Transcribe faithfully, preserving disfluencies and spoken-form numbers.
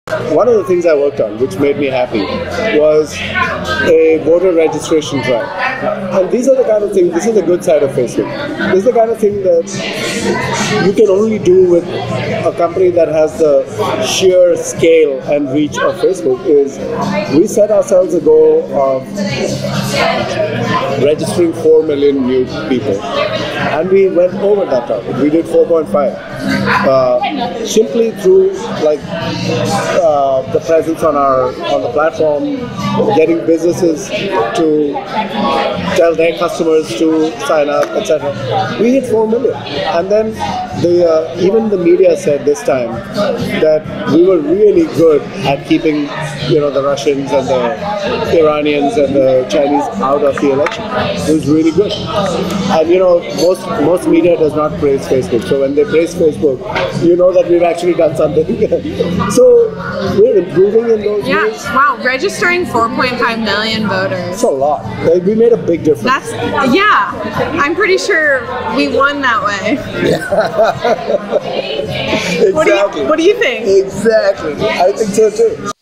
One of the things I worked on, which made me happy, was a voter registration drive. And these are the kind of things, this is the good side of Facebook. This is the kind of thing that you can only do with a company that has the sheer scale and reach of Facebook. Is we set ourselves a goal of registering four million new people. And we went over that target. We did four point five. Uh, simply through like uh, the presence on our on the platform, getting businesses to tell their customers to sign up, et cetera. We hit four million, and then the uh, even the media said this time that we were really good at keeping you know the Russians and the Iranians and the Chinese out of the election. It was really good, and you know most most media does not praise Facebook. So when they praise Facebook, you know that we've actually done something. So we're improving in those yeah. ways. Wow, registering four point five million voters. It's a lot. We made a big difference. That's yeah. I'm pretty sure we won that way. Yeah. Exactly. What do you, what do you think? Exactly. I think so too.